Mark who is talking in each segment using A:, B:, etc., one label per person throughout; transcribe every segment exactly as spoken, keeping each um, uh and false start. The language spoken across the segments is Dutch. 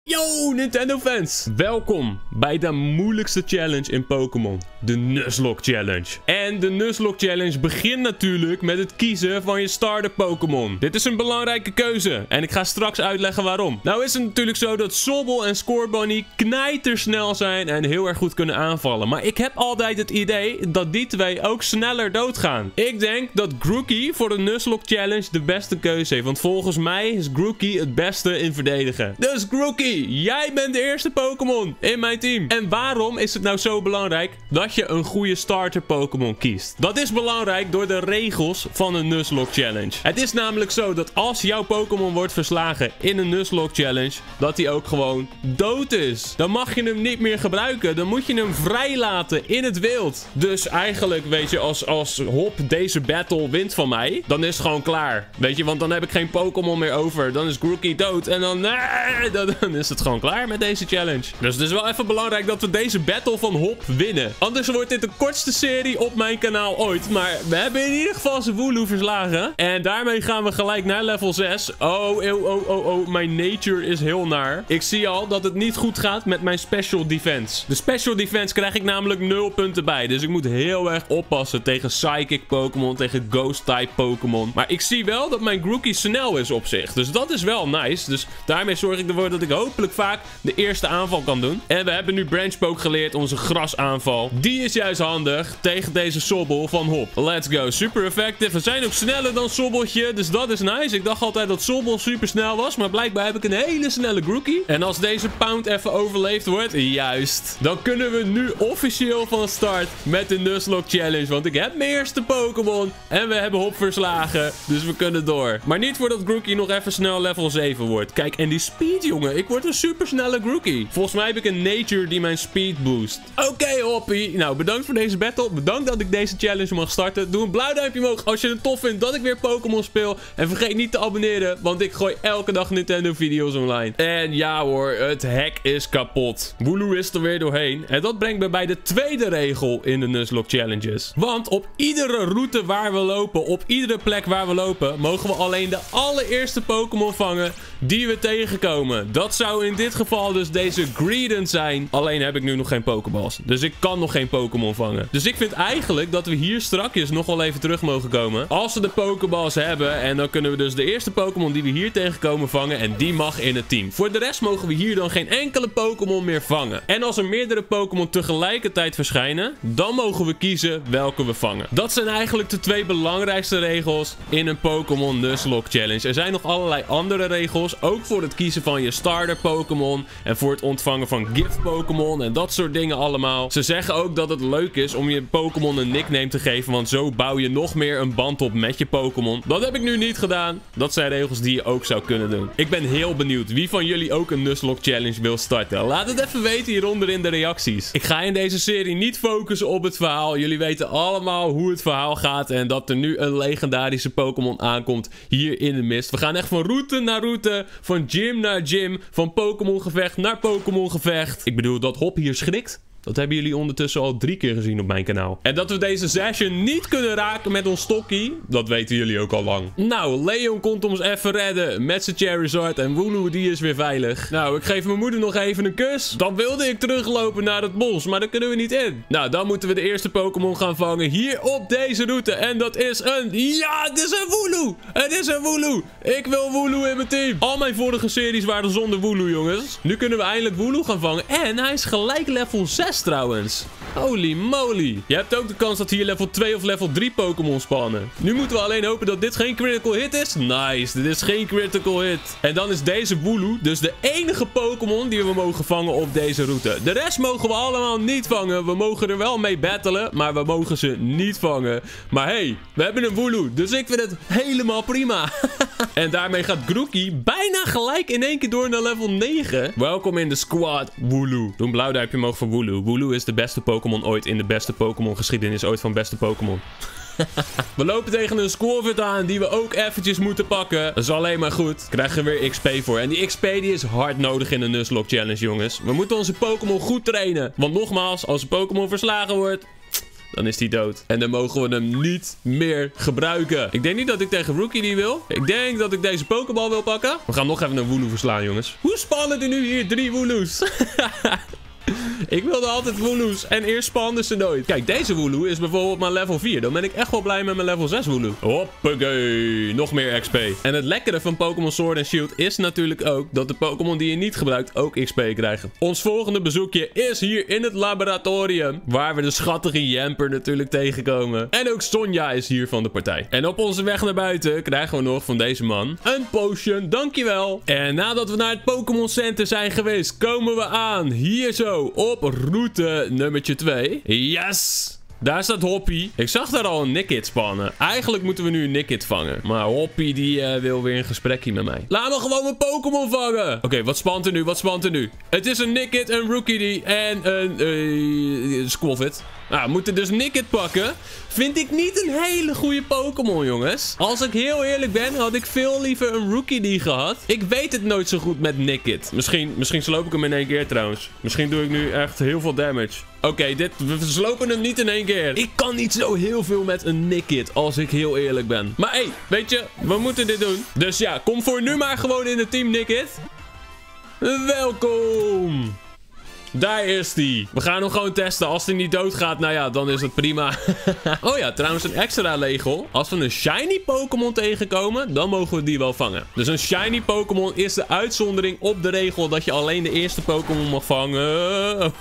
A: Yo Nintendo fans, welkom bij de moeilijkste challenge in Pokémon, de Nuzlocke Challenge. En de Nuzlocke Challenge begint natuurlijk met het kiezen van je starter Pokémon. Dit is een belangrijke keuze en ik ga straks uitleggen waarom. Nou is het natuurlijk zo dat Sobble en Scorbunny knijtersnel zijn en heel erg goed kunnen aanvallen. Maar ik heb altijd het idee dat die twee ook sneller doodgaan. Ik denk dat Grookey voor de Nuzlocke Challenge de beste keuze heeft, want volgens mij is Grookey het beste in verdedigen. Dus Grookey, jij bent de eerste Pokémon in mijn team. En waarom is het nou zo belangrijk dat je een goede starter Pokémon kiest? Dat is belangrijk door de regels van een Nuzlocke Challenge. Het is namelijk zo dat als jouw Pokémon wordt verslagen in een Nuzlocke Challenge, dat hij ook gewoon dood is. Dan mag je hem niet meer gebruiken. Dan moet je hem vrijlaten in het wild. Dus eigenlijk, weet je, als, als Hop deze battle wint van mij, dan is het gewoon klaar. Weet je, want dan heb ik geen Pokémon meer over. Dan is Grookey dood. En dan, nee, dan, dan is het gewoon klaar met deze challenge. Dus het is wel even belangrijk dat we deze battle van Hop winnen. Anders wordt dit de kortste serie op mijn kanaal ooit. Maar we hebben in ieder geval zijn Wooloo verslagen. En daarmee gaan we gelijk naar level zes. Oh, oh, oh, oh, oh. Mijn nature is heel naar. Ik zie al dat het niet goed gaat met mijn special defense. De special defense krijg ik namelijk nul punten bij. Dus ik moet heel erg oppassen tegen Psychic Pokémon, tegen Ghost type Pokémon. Maar ik zie wel dat mijn Grookey snel is op zich. Dus dat is wel nice. Dus daarmee zorg ik ervoor dat ik hopelijk vaak de eerste aanval kan doen. En we hebben nu Branch Poke geleerd, onze grasaanval. Die is juist handig tegen deze Sobble van Hop. Let's go. Super effective. We zijn ook sneller dan Sobbeltje, dus dat is nice. Ik dacht altijd dat Sobble super snel was, maar blijkbaar heb ik een hele snelle Grookey. En als deze Pound even overleefd wordt, juist, dan kunnen we nu officieel van start met de Nuzlocke Challenge. Want ik heb mijn eerste Pokémon en we hebben Hop verslagen, dus we kunnen door. Maar niet voordat Grookey nog even snel level zeven wordt. Kijk, en die speed, jongen. Ik word een super snelle Grookey. Volgens mij heb ik een nature die mijn speed boost. Oké, okay, Hoppie. Nou, bedankt voor deze battle. Bedankt dat ik deze challenge mag starten. Doe een blauw duimpje omhoog als je het tof vindt dat ik weer Pokémon speel. En vergeet niet te abonneren, want ik gooi elke dag Nintendo video's online. En ja hoor, het hek is kapot. Wooloo is er weer doorheen. En dat brengt me bij de tweede regel in de Nuzlocke Challenges. Want op iedere route waar we lopen, op iedere plek waar we lopen, mogen we alleen de allereerste Pokémon vangen die we tegenkomen. Dat zou in dit geval dus deze Greedent zijn. Alleen heb ik nu nog geen Pokéballs. Dus ik kan nog geen Pokémon vangen. Dus ik vind eigenlijk dat we hier strakjes nog wel even terug mogen komen. Als we de Pokéballs hebben. En dan kunnen we dus de eerste Pokémon die we hier tegenkomen vangen. En die mag in het team. Voor de rest mogen we hier dan geen enkele Pokémon meer vangen. En als er meerdere Pokémon tegelijkertijd verschijnen, dan mogen we kiezen welke we vangen. Dat zijn eigenlijk de twee belangrijkste regels in een Pokémon Nuzlocke Challenge. Er zijn nog allerlei andere regels. Ook voor het kiezen van je starter Pokémon. En voor het ontvangen van gift Pokémon. En dat soort dingen allemaal. Ze zeggen ook dat het leuk is om je Pokémon een nickname te geven. Want zo bouw je nog meer een band op met je Pokémon. Dat heb ik nu niet gedaan. Dat zijn regels die je ook zou kunnen doen. Ik ben heel benieuwd wie van jullie ook een Nuzlocke Challenge wil starten. Laat het even weten hieronder in de reacties. Ik ga in deze serie niet focussen op het verhaal. Jullie weten allemaal hoe het verhaal gaat. En dat er nu een legendarische Pokémon aankomt hier in de mist. We gaan echt van route naar route. Van gym naar gym. Van Pokémon gevecht naar Pokémon gevecht. Ik bedoel dat Hop hier schrikt. Dat hebben jullie ondertussen al drie keer gezien op mijn kanaal. En dat we deze Zacian niet kunnen raken met ons stokkie, dat weten jullie ook al lang. Nou, Leon komt ons even redden met zijn Charizard en Wooloo die is weer veilig. Nou, ik geef mijn moeder nog even een kus. Dan wilde ik teruglopen naar het bos, maar daar kunnen we niet in. Nou, dan moeten we de eerste Pokémon gaan vangen hier op deze route. En dat is een... Ja, het is een Wooloo! Het is een Wooloo! Ik wil Wooloo in mijn team. Al mijn vorige series waren zonder Wooloo, jongens. Nu kunnen we eindelijk Wooloo gaan vangen. En hij is gelijk level zes. Trouwens. Holy moly. Je hebt ook de kans dat hier level twee of level drie Pokémon spannen. Nu moeten we alleen hopen dat dit geen critical hit is. Nice. Dit is geen critical hit. En dan is deze Wooloo dus de enige Pokémon die we mogen vangen op deze route. De rest mogen we allemaal niet vangen. We mogen er wel mee battelen, maar we mogen ze niet vangen. Maar hey, we hebben een Wooloo. Dus ik vind het helemaal prima. En daarmee gaat Grookey bijna gelijk in één keer door naar level negen. Welkom in de squad, Wooloo. Doe een blauw duimpje omhoog voor Wooloo. Wooloo is de beste Pokémon ooit in de beste Pokémon geschiedenis ooit van beste Pokémon. We lopen tegen een Squirtle aan die we ook eventjes moeten pakken. Dat is alleen maar goed. Krijgen we weer X P voor. En die X P die is hard nodig in de Nuzlocke Challenge, jongens. We moeten onze Pokémon goed trainen. Want nogmaals, als een Pokémon verslagen wordt, dan is hij dood. En dan mogen we hem niet meer gebruiken. Ik denk niet dat ik tegen Rookie die wil. Ik denk dat ik deze Pokéball wil pakken. We gaan nog even een Wooloo verslaan, jongens. Hoe spannen er nu hier drie Wooloo's? Ik wilde altijd Wooloo's en eerst spawnden ze nooit. Kijk, deze Wooloo is bijvoorbeeld maar level vier. Dan ben ik echt wel blij met mijn level zes Wooloo. Hoppakee, nog meer X P. En het lekkere van Pokémon Sword and Shield is natuurlijk ook dat de Pokémon die je niet gebruikt ook X P krijgen. Ons volgende bezoekje is hier in het laboratorium, waar we de schattige Yamper natuurlijk tegenkomen. En ook Sonja is hier van de partij. En op onze weg naar buiten krijgen we nog van deze man een potion, dankjewel. En nadat we naar het Pokémon Center zijn geweest, komen we aan hier zo op route nummertje twee. Yes! Daar staat Hoppy. Ik zag daar al een Nickit spannen. Eigenlijk moeten we nu een Nickit vangen. Maar Hoppy die uh, wil weer een gesprekje met mij. Laat me gewoon mijn Pokémon vangen. Oké, okay, wat spant er nu? Wat spant er nu? Het is een Nickit, een Rookie en een uh, Squavit. Nou, we moeten dus Nickit pakken. Vind ik niet een hele goede Pokémon, jongens. Als ik heel eerlijk ben, had ik veel liever een Rookie gehad. Ik weet het nooit zo goed met Nickit. Misschien, misschien sloop ik hem in één keer trouwens. Misschien doe ik nu echt heel veel damage. Oké, okay, dit, we slopen hem niet in één keer. Ik kan niet zo heel veel met een Nickit, als ik heel eerlijk ben. Maar hé, hey, weet je, we moeten dit doen. Dus ja, kom voor nu maar gewoon in het team Nickit. Welkom. Daar is hij. We gaan hem gewoon testen. Als hij niet doodgaat, nou ja, dan is het prima. Oh ja, trouwens een extra regel. Als we een shiny Pokémon tegenkomen, dan mogen we die wel vangen. Dus een shiny Pokémon is de uitzondering op de regel dat je alleen de eerste Pokémon mag vangen.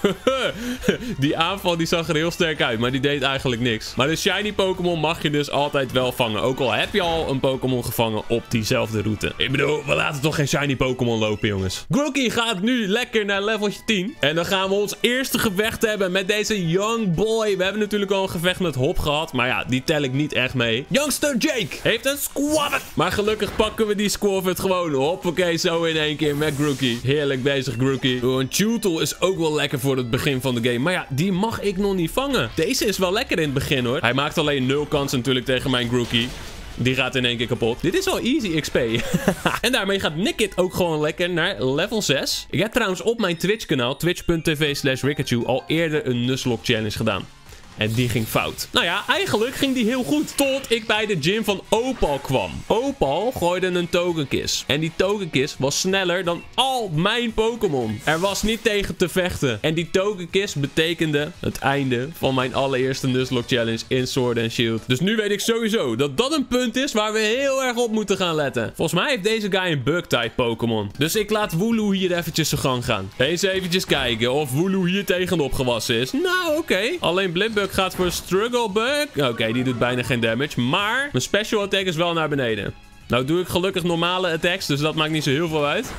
A: Die aanval die zag er heel sterk uit, maar die deed eigenlijk niks. Maar de shiny Pokémon mag je dus altijd wel vangen. Ook al heb je al een Pokémon gevangen op diezelfde route. Ik bedoel, we laten toch geen shiny Pokémon lopen, jongens. Grookey gaat nu lekker naar leveltje tien. En dan gaan we ons eerste gevecht hebben met deze Young Boy. We hebben natuurlijk al een gevecht met Hop gehad. Maar ja, die tel ik niet echt mee. Youngster Jake heeft een Squavit. Maar gelukkig pakken we die Squavit gewoon. Hoppakee, zo in één keer met Grookey. Heerlijk bezig, Grookey. Oh, een Chewtle is ook wel lekker voor het begin van de game. Maar ja, die mag ik nog niet vangen. Deze is wel lekker in het begin, hoor. Hij maakt alleen nul kans natuurlijk tegen mijn Grookey. Die gaat in één keer kapot. Dit is al easy X P. En daarmee gaat Nickit ook gewoon lekker naar level zes. Ik heb trouwens op mijn Twitch kanaal, twitch punt tv slash Rikachu, al eerder een Nuzlocke challenge gedaan. En die ging fout. Nou ja, eigenlijk ging die heel goed. Tot ik bij de gym van Opal kwam. Opal gooide een Togekiss. En die Togekiss was sneller dan al mijn Pokémon. Er was niet tegen te vechten. En die Togekiss betekende het einde van mijn allereerste Nuzlocke challenge in Sword and Shield. Dus nu weet ik sowieso dat dat een punt is waar we heel erg op moeten gaan letten. Volgens mij heeft deze guy een Bug-type Pokémon. Dus ik laat Wooloo hier eventjes zijn gang gaan. Eens eventjes kijken of Wooloo hier tegenop gewassen is. Nou, oké. Okay. Alleen Blipbug gaat voor Struggle Bug. Oké, okay, die doet bijna geen damage. Maar mijn special attack is wel naar beneden. Nou doe ik gelukkig normale attacks, dus dat maakt niet zo heel veel uit.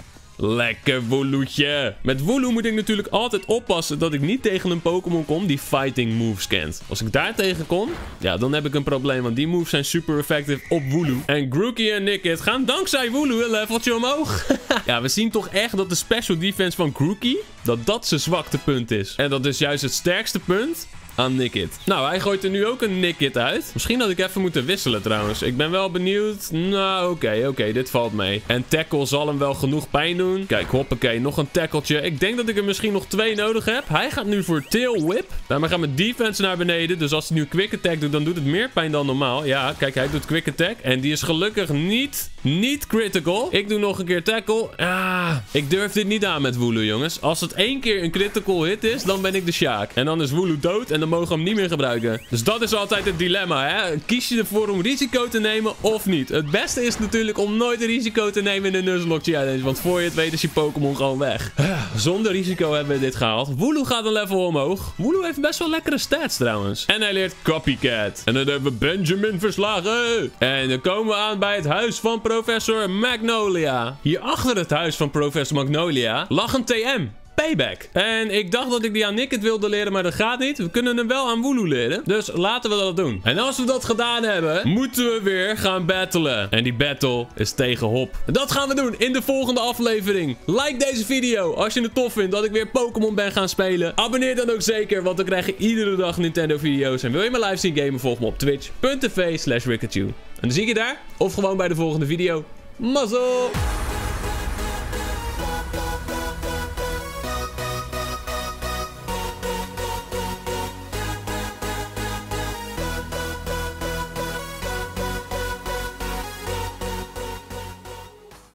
A: Lekker Woolootje. Met Wooloo moet ik natuurlijk altijd oppassen dat ik niet tegen een Pokémon kom die fighting moves kent. Als ik daar tegen kom, ja, dan heb ik een probleem. Want die moves zijn super effectief op Wooloo. En Grookey en Nickit gaan dankzij Wooloo een leveltje omhoog. Ja, we zien toch echt dat de special defense van Grookey, dat dat zijn zwaktepunt is. En dat is juist het sterkste punt aan Nickit. Nou, hij gooit er nu ook een Nickit uit. Misschien had ik even moeten wisselen trouwens. Ik ben wel benieuwd. Nou, oké, okay, oké, okay, dit valt mee. En tackle zal hem wel genoeg pijn doen. Kijk, hoppakee, nog een tackeltje. Ik denk dat ik er misschien nog twee nodig heb. Hij gaat nu voor tail whip. Daarmee gaat mijn defense naar beneden. Dus als hij nu quick attack doet, dan doet het meer pijn dan normaal. Ja, kijk, hij doet quick attack. En die is gelukkig niet, niet critical. Ik doe nog een keer tackle. Ah, ik durf dit niet aan met Wooloo, jongens. Als het één keer een critical hit is, dan ben ik de Sjaak. En dan is Wooloo dood en dan mogen we hem niet meer gebruiken. Dus dat is altijd het dilemma, hè. Kies je ervoor om risico te nemen of niet? Het beste is natuurlijk om nooit een risico te nemen in de Nuzlocke challenge. Want voor je het weet is je Pokémon gewoon weg. Zonder risico hebben we dit gehaald. Wooloo gaat een level omhoog. Wooloo heeft best wel lekkere stats trouwens. En hij leert Copycat. En dan hebben we Benjamin verslagen. En dan komen we aan bij het huis van professor Magnolia. Hier achter het huis van professor Magnolia lag een T M. Payback. En ik dacht dat ik die aan Nickit wilde leren, maar dat gaat niet. We kunnen hem wel aan Wooloo leren. Dus laten we dat doen. En als we dat gedaan hebben, moeten we weer gaan battlen. En die battle is tegen Hop. Dat gaan we doen in de volgende aflevering. Like deze video als je het tof vindt dat ik weer Pokémon ben gaan spelen. Abonneer dan ook zeker, want dan krijg je iedere dag Nintendo video's. En wil je me live zien gamen, volg me op twitch punt tv slash Rikachu. En dan zie ik je daar. Of gewoon bij de volgende video. Mazzel!